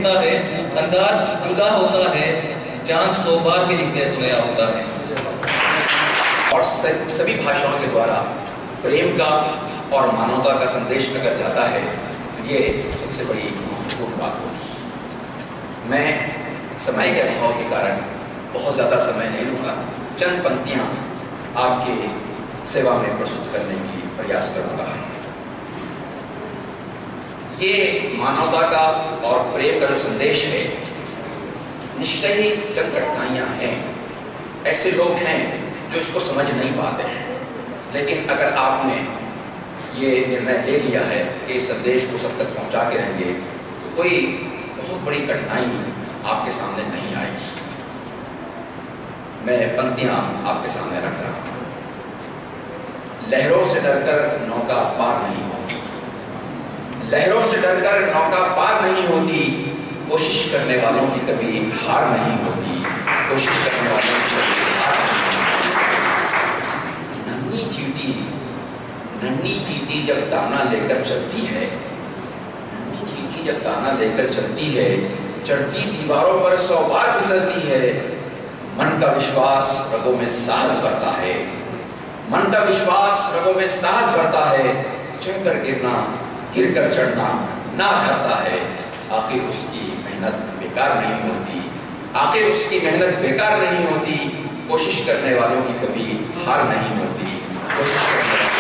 है, अंदाज जुदा होता है, चांद 100 बार भी लिखने तो नया होता है। और सभी भाषाओं के द्वारा प्रेम का और मानवता का संदेश अगर जाता है तो ये सबसे बड़ी महत्वपूर्ण बात होगी। मैं समय के अभाव के कारण बहुत ज़्यादा समय नहीं लूँगा, चंद पंक्तियाँ आपके सेवा में प्रस्तुत करने की प्रयास करूँगा। ये मानवता का और प्रेम का जो संदेश है, निश्चय ही चंद कठिनाइयाँ हैं, ऐसे लोग हैं जो इसको समझ नहीं पाते हैं। लेकिन अगर आपने ये निर्णय ले लिया है कि इस संदेश को सब तक पहुंचा के रहेंगे तो कोई बहुत बड़ी कठिनाई आपके सामने नहीं आएगी। मैं पंक्तियां आपके सामने रख रहा हूं। लहरों से डरकर नौका पार नहीं होती, लहरों से डरकर नौका पार नहीं होती, कोशिश करने वालों की कभी हार नहीं होती, कोशिश करने वालों की कभी हार नहीं होती। नन्ही चींटी जब दाना लेकर चलती है, नन्ही चींटी जब दाना लेकर चलती है, चढ़ती दीवारों पर 100 बार फिसलती है, मन का विश्वास रगों में साहस भरता है, मन का विश्वास रगों में साहस भरता है, चढ़कर गिरना गिरकर चढ़ना ना करता है, आखिर उसकी मेहनत बेकार नहीं होती, आखिर उसकी मेहनत बेकार नहीं होती, कोशिश करने वालों की कभी हार नहीं होती, कोशिश करने वालों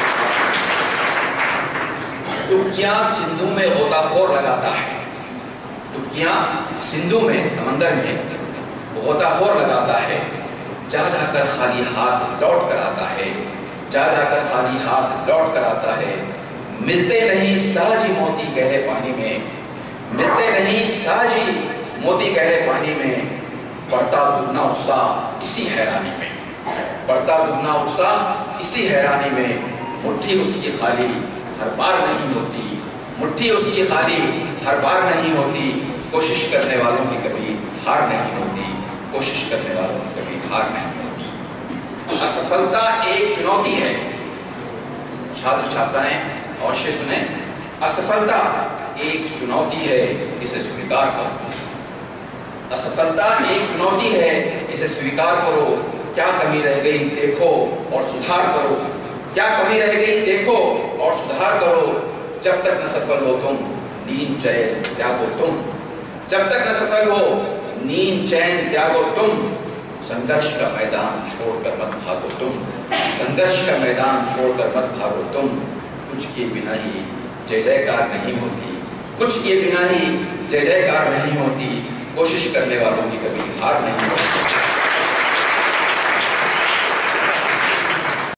टुकियां सिंधु में गोताखोर लगाता है, टुकियां सिंधु में समंदर में गोताखोर लगाता है, जा जाकर खाली हाथ लौट कर आता है, जा जाकर खाली हाथ लौट कर आता है, मिलते नहीं सहज ही मोती गहरे पानी में, मिलते नहीं सहज ही मोती गहरे पानी में, बढ़ता दुगना उत्साह इसी हैरानी में, बढ़ता दुगना उत्साह इसी हैरानी में, मुट्ठी उसकी खाली हर बार नहीं होती, मुट्ठी उसकी खाली हर बार नहीं होती, कोशिश करने वालों की कभी हार नहीं होती, कोशिश करने वालों की कभी हार नहीं होती। असफलता एक चुनौती है, छात्र छात्राएं अवश्य सुने, असफलता एक चुनौती है, इसे स्वीकार करो। असफलता एक चुनौती है, इसे स्वीकार करो। क्या कमी रह गई देखो और सुधार करो, क्या कमी रह गई देखो और सुधार करो, जब तक न सफल हो तुम नींद चैन त्यागो तुम, जब तक न सफल हो नींद चैन त्यागो तुम, संघर्ष का मैदान छोड़कर मत भागो तुम, संघर्ष का मैदान छोड़कर मत भागो तुम, कुछ किए बिना ही जय जयकार नहीं होती, कुछ किए बिना ही जय जयकार नहीं होती, कोशिश करने वालों की कभी हार नहीं होती।